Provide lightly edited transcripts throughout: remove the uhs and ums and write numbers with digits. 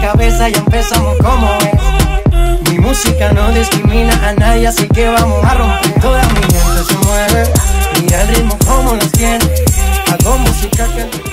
cabeza, ya empezamos como es. Mi música no discrimina a nadie, así que vamos a romper. Toda mi gente se mueve, mira el ritmo como los tiene. Hago música que...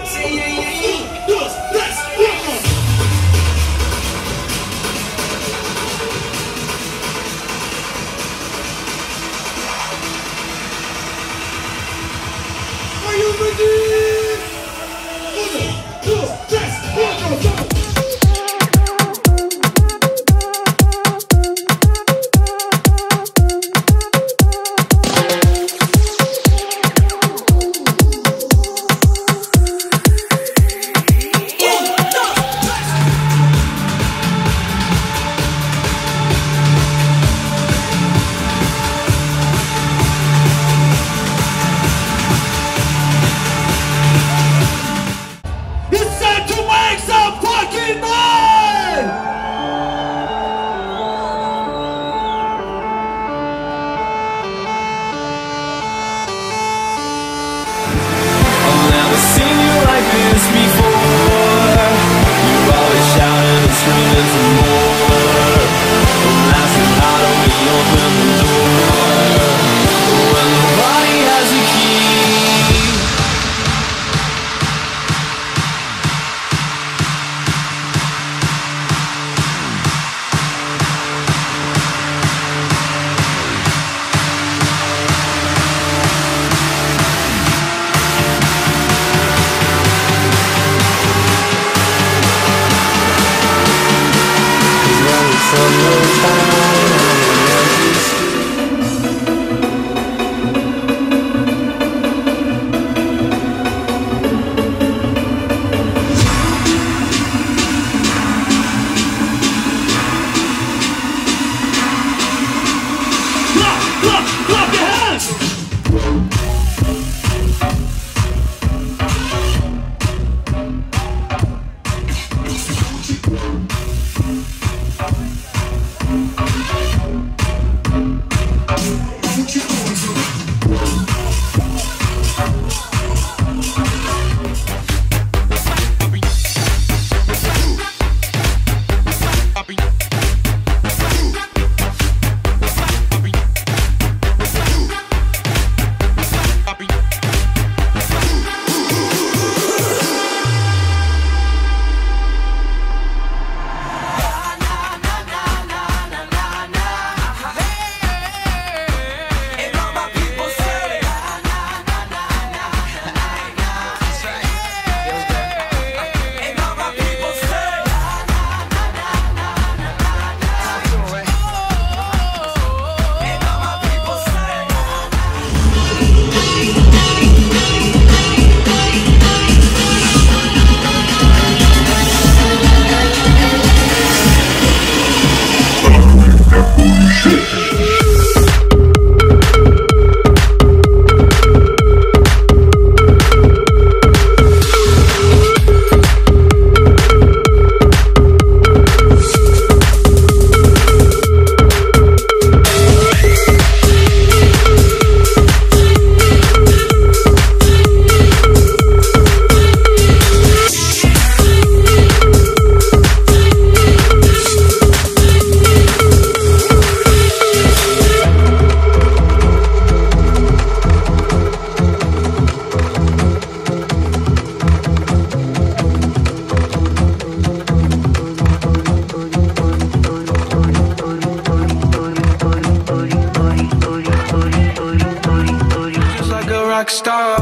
rock star.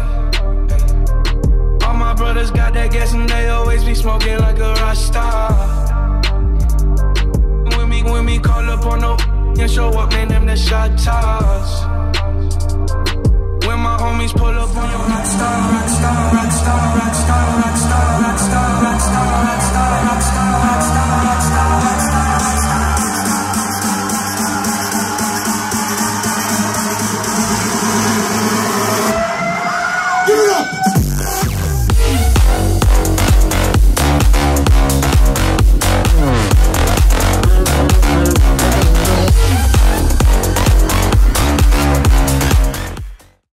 All my brothers got that gas and they always be smoking like a rock star. When me call up on no and show up, man, them the shot toss. When my homies pull up on your rock star, rock star, rock star, rock star, rock star, rock star, rock star, rock star, rock star.